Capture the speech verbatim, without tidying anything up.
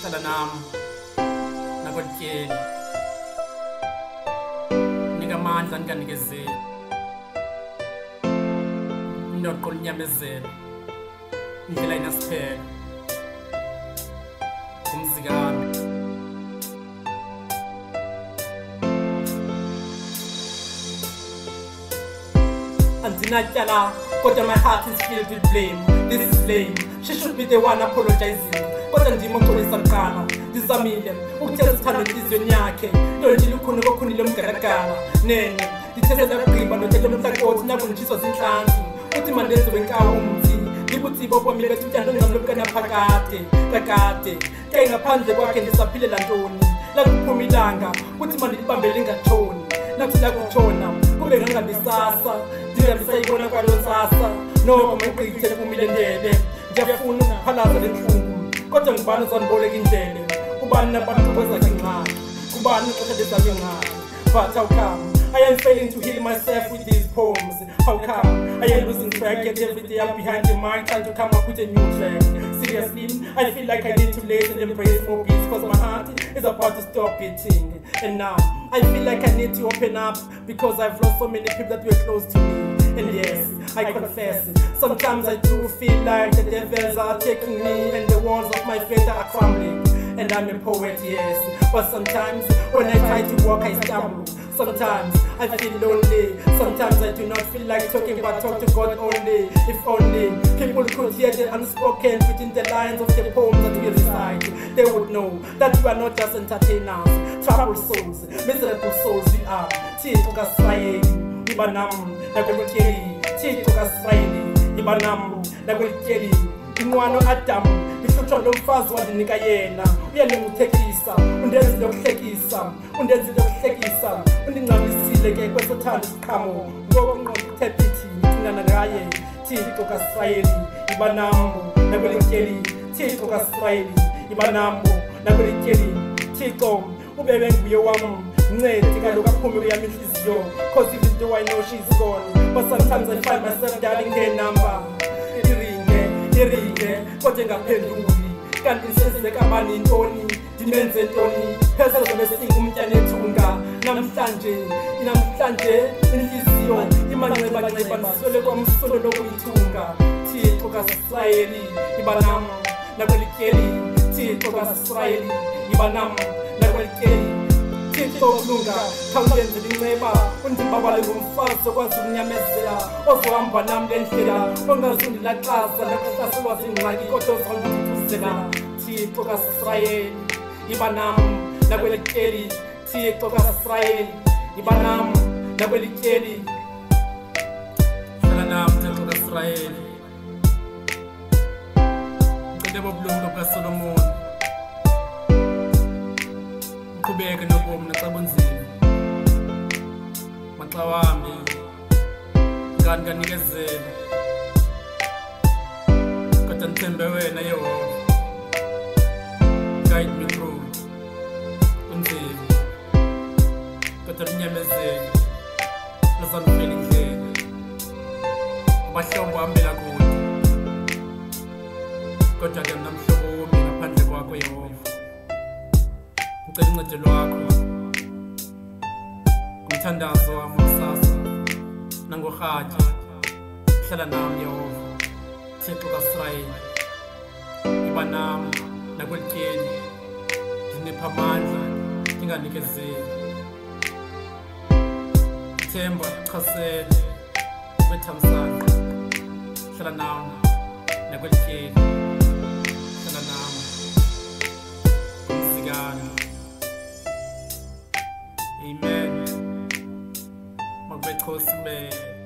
hlala nami nakwelityeni nika amandla ndikanikezeli indoqo linyamezelo indlela inasiphelo kumzikami andinatyala kodwa my heart is filled with blame. This is lame. She should be the one apologizing. Kodwa ndimo uxolisa kuqala ndizamile ukuthetha sithando enhliziyweni yakhe nto nje lukhuni kokhunile umgaragala nene ndithethela kugqiba nothetha lomhlakothi nakunditshiswa zinhlanzi uthi mandenze wenkawu umthi ndibutsibo bomi bethu utyando ndingamlobukanaphakade kakade ke ngaphandle kwakhe ndisaphilela ntoni lakuphuma ilanga uthi mandilibambele ngatshoni nakuthi lakutshona kube ngangabisasa ndingabisayibona kwalo ntsasa noko magqithe kumile ndebe ndiyafuna ukuphalaza lentlungu kodwa ngubani ozandiboleka indlele ubani nabantu kwezakhe ingxaki kubani ixesha lezakhe ingxaki but how come I am failing to heal myself with these poems? How come I am losing track yet every day I'm behind the mic trying to come up with a new track? Seriously, I feel like I need to lay and embrace more peace cause my heart is about to stop beating. And now I feel like I need to open up because I've lost so many people that were close to me. And yes, I confess, sometimes I do feel like the devils are taking me and the walls of my faith are crumbling. And I'm a poet, yes, but sometimes when I try to walk I stumble. Sometimes I feel lonely, sometimes I do not feel like talking but talk to God only. If only people could hear the unspoken within the lines of the poems that we recite, they would know that we are not just entertainers, troubled souls, miserable souls we are. Thixo kaSrayeli, ibanam nakwelityeli, Thixo kaSrayeli, ibanam nakwelityeli. Inqwano Adam lihlutshwa lomfazi wandinika yena uyandimuthekisa undenzile ukuhlekisa undenzile ukuhlekisa undingxamisile ke kwesothanda isiqhamo ngoko ingqondo ithe phithi ndithingana ngaye Thixo kaSrayeli ibanambo nakwelityeli Thixo kaSrayeli ibanambo nakwelityeli Thixo ubebe nguye wam mncedi kaloku aphume kuyam inhliziyo cause even though I know she's gone but sometimes I find myself dialing her number iringe kodwa engaphenduli kanti nisenzele kabani intoni ndimenze ntoni phezulu besinga umtyana ethunga namhlanje namhlanje inhliziyo imanxeba-nxeba ndiswele kwamsolo lokuyithunga Thixo kaSrayeli ibanam nakwelityeli Thixo kaSrayeli ibanam nakwelityeli Thixo kulunga khawundenzele inceba undibabale ngomfazi okwazi ukunyamezela ozohamba nam le ndlela ongazundilaxaza nakuhlaselwa zingxaki kodwa ozandithuzela Thixo kaSrayeli ibanam nakwelityeli Thixo kaSrayeli ibanam nakwelityeli hlala nam Thixo kaSrayeli ucele bobulumko bukaSolomoni uqhubeke nobomi naxa bunzima maxa wambi ngani kanikezela kodwa ndithembe wena Yehova guide me through kunzima kodwa lunyamezele luzandifela indlela abahlobo hambela kude kodwa ke mnamhlobo wami ngaphandle kwakho Yehova ngicela uncedo lwakho ngumthandazo wami kusasa nangorhatya hlala nami Yehova Thixo kaSrayeli iba nami nakwelityeli ndinipha amandla ndinganikezeli themba chasele wethamsanqa hlala nami nakwelityeli hlala nami kumzikami. Amen. Magbekosi be.